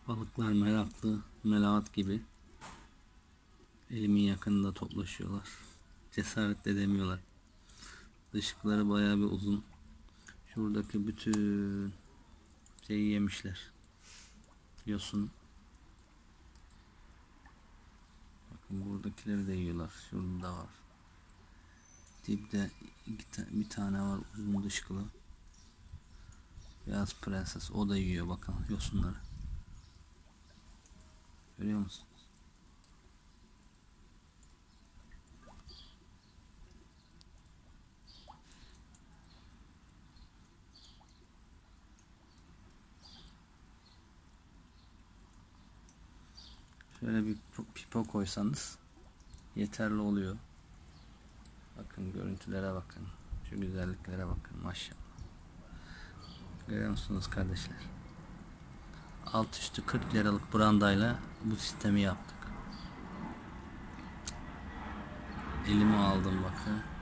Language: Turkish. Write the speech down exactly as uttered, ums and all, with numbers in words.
Balıklar meraklı, melahat gibi elimin yakınında toplaşıyorlar. Cesaret edemiyorlar. Dışkıları bayağı bir uzun. Şuradaki bütün şeyi yemişler. Yosun. Bakın buradakileri de yiyorlar. Şurada da var. Dipte iki ta bir tane var uzun dışkılı. Beyaz prenses, o da yiyor bakın yosunları. Görüyor musunuz? Şöyle bir pipo koysanız yeterli oluyor. Bakın görüntülere bakın. Şu güzelliklere bakın maşallah. Görüyor musunuz kardeşler? Alt üstü kırk liralık brandayla bu sistemi yaptık. Elimi aldım bakın.